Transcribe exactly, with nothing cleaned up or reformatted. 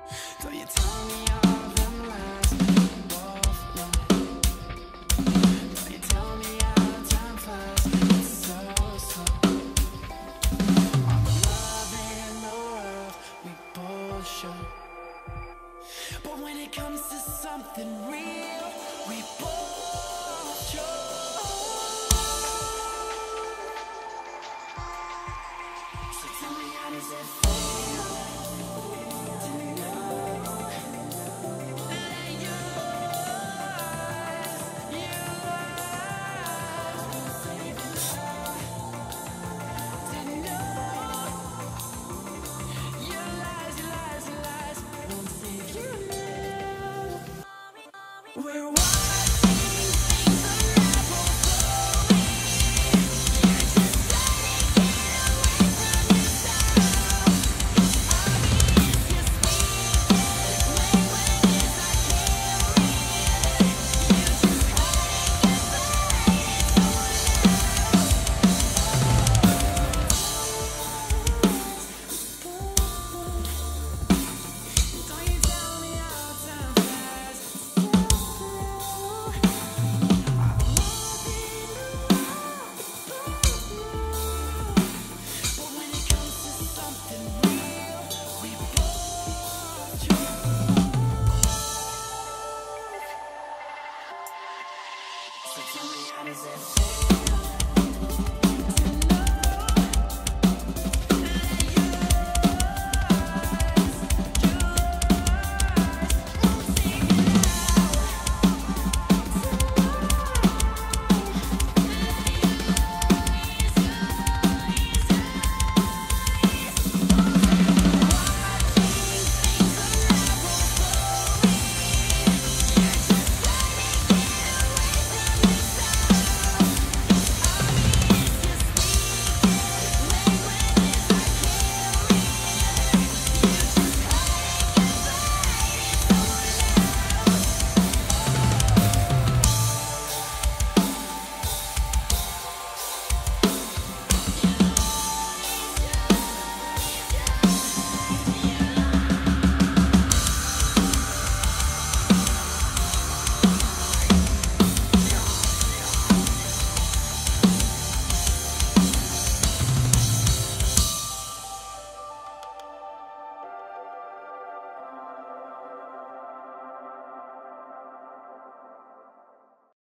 Don't you tell me all them lies we both know. Don't you tell me how time flies, it's so slow. All the love and the love we both show, but when it comes to something real, we both show. So tell me, how does it feel?